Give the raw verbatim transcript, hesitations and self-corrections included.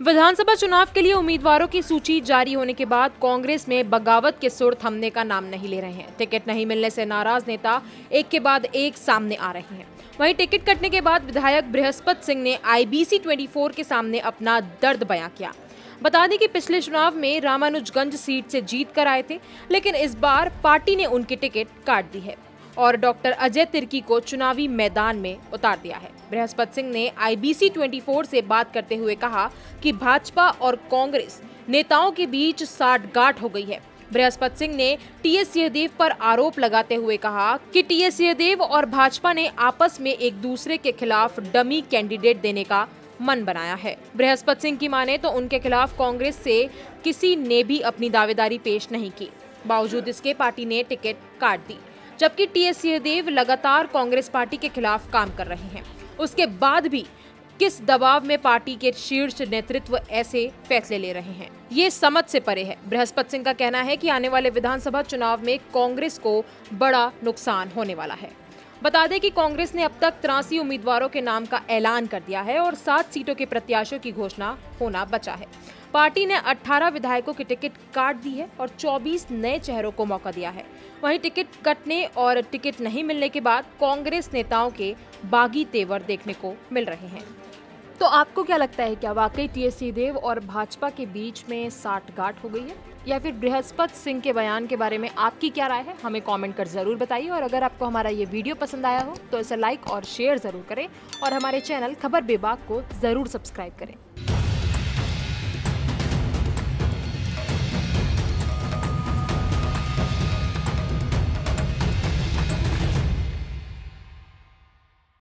विधानसभा चुनाव के लिए उम्मीदवारों की सूची जारी होने के बाद कांग्रेस में बगावत के सुर थमने का नाम नहीं ले रहे हैं। टिकट नहीं मिलने से नाराज नेता एक के बाद एक सामने आ रहे हैं। वहीं टिकट कटने के बाद विधायक बृहस्पत सिंह ने आई बी सी चौबीस के सामने अपना दर्द बयां किया। बता दें कि पिछले चुनाव में रामानुजगंज सीट से जीत कर आए थे, लेकिन इस बार पार्टी ने उनकी टिकट काट दी है और डॉक्टर अजय तिर्की को चुनावी मैदान में उतार दिया है। बृहस्पत सिंह ने आई बी सी चौबीस से बात करते हुए कहा कि भाजपा और कांग्रेस नेताओं के बीच साठगांठ हो गई है। बृहस्पत सिंह ने टी एस सिंहदेव पर आरोप लगाते हुए कहा कि टी एस सिंहदेव और भाजपा ने आपस में एक दूसरे के खिलाफ डमी कैंडिडेट देने का मन बनाया है। बृहस्पत सिंह की माने तो उनके खिलाफ कांग्रेस से किसी ने भी अपनी दावेदारी पेश नहीं की। बावजूद इसके पार्टी ने टिकट काट दी, जबकि टी एस सिंहदेव लगातार कांग्रेस पार्टी के खिलाफ काम कर रहे हैं। उसके बाद भी किस दबाव में पार्टी के शीर्ष नेतृत्व ऐसे फैसले ले रहे हैं, ये समझ से परे है। बृहस्पत सिंह का कहना है कि आने वाले विधानसभा चुनाव में कांग्रेस को बड़ा नुकसान होने वाला है। बता दें कि कांग्रेस ने अब तक तिरासी उम्मीदवारों के नाम का ऐलान कर दिया है और सात सीटों के प्रत्याशियों की घोषणा होना बचा है। पार्टी ने अठारह विधायकों की टिकट काट दी है और चौबीस नए चेहरों को मौका दिया है। वहीं टिकट कटने और टिकट नहीं मिलने के बाद कांग्रेस नेताओं के बागी तेवर देखने को मिल रहे हैं। तो आपको क्या लगता है, क्या वाकई टी एस सिंहदेव और भाजपा के बीच में साठगांठ हो गई है, या फिर बृहस्पत सिंह के बयान के बारे में आपकी क्या राय है? हमें कमेंट कर जरूर बताइए। और अगर आपको हमारा ये वीडियो पसंद आया हो तो इसे लाइक और शेयर जरूर करें और हमारे चैनल खबर विभाग को जरूर सब्सक्राइब करें।